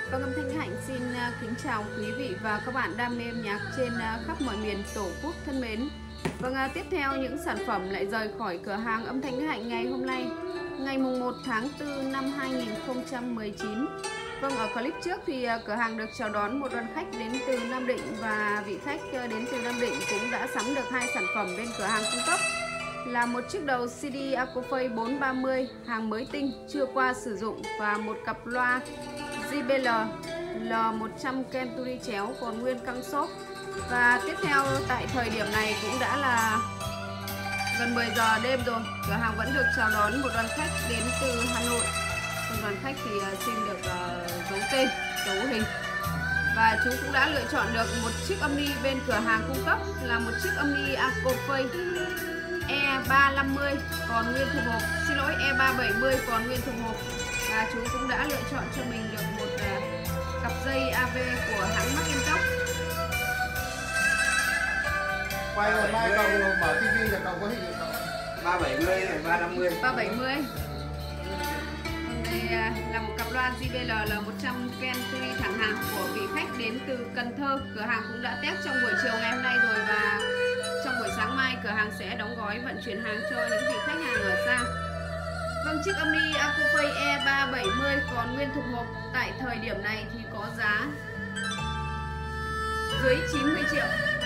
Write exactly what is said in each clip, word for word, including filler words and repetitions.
Vâng, âm thanh Hạnh xin kính chào quý vị và các bạn đam mê âm nhạc trên khắp mọi miền Tổ quốc thân mến. Vâng, tiếp theo những sản phẩm lại rời khỏi cửa hàng âm thanh Hạnh ngày hôm nay, ngày mùng một tháng tư năm hai nghìn không trăm mười chín. Vâng, ở clip trước thì cửa hàng được chào đón một đoàn khách đến từ Nam Định, và vị khách đến từ Nam Định cũng đã sắm được hai sản phẩm bên cửa hàng cung cấp, là một chiếc đầu xê đê Acophase bốn ba mươi hàng mới tinh chưa qua sử dụng và một cặp loa gi bê lờ L một trăm Kenturi chéo còn nguyên căng xốp. Và tiếp theo tại thời điểm này cũng đã là gần mười giờ đêm rồi, cửa hàng vẫn được chào đón một đoàn khách đến từ Hà Nội. Đoàn khách thì xin được uh, dấu tên, dấu hình. Và chú cũng đã lựa chọn được một chiếc âm ni bên cửa hàng cung cấp, là một chiếc âm ni Acophase E ba năm mươi còn nguyên thùng hộp, xin lỗi E ba bảy mươi còn nguyên thùng hộp. Và chú cũng đã lựa chọn cho mình được một uh, cặp dây a vê của hãng Macintosh. Quay rồi mai cậu mở tivi là cậu có hình được không? ba bảy mươi này, ba năm mươi. ba bảy mươi. Đây uh, là một cặp loa gi bê lờ L một trăm Kenturi thẳng hàng của vị khách đến từ Cần Thơ. Cửa hàng cũng đã test trong buổi chiều ngày hôm nay rồi, và trong buổi sáng mai cửa hàng sẽ đóng gói vận chuyển hàng cho những vị khách hàng ở xa. Vâng, chiếc âm ni Acophase E ba bảy mươi còn nguyên thùng hộp tại thời điểm này thì có giá dưới chín mươi triệu.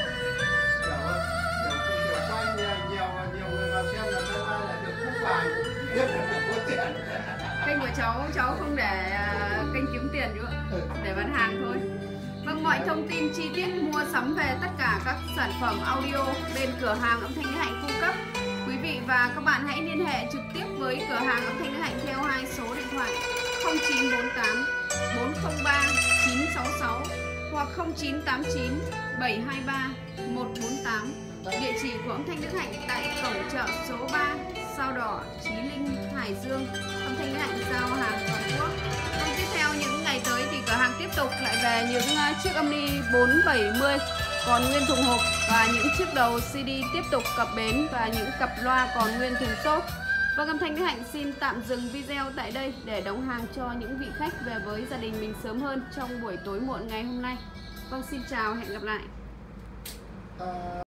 Kênh của cháu cháu không để uh, kênh kiếm tiền nữa, để bán hàng thôi. Vâng, mọi thông tin chi tiết mua sắm về tất cả các sản phẩm audio bên cửa hàng âm thanh Hạnh cung cấp, quý vị và các bạn hãy liên hệ trực tiếp với cửa hàng âm thanh Hạnh theo hai số điện thoại không chín bốn tám bốn không ba chín sáu sáu hoặc không chín tám chín bảy hai ba một bốn tám. Địa chỉ của âm thanh Đức Hạnh tại cổng chợ số ba, Sao Đỏ, Chí Linh, Hải Dương. Âm thanh Đức Hạnh giao hàng toàn quốc. Còn tiếp theo những ngày tới thì cửa hàng tiếp tục lại về những chiếc âm ni bốn bảy mươi còn nguyên thùng hộp, và những chiếc đầu xê đê tiếp tục cập bến, và những cặp loa còn nguyên thùng xốp. Vâng, âm thanh Đức Hạnh xin tạm dừng video tại đây để đóng hàng cho những vị khách về với gia đình mình sớm hơn trong buổi tối muộn ngày hôm nay. Vâng, xin chào, hẹn gặp lại.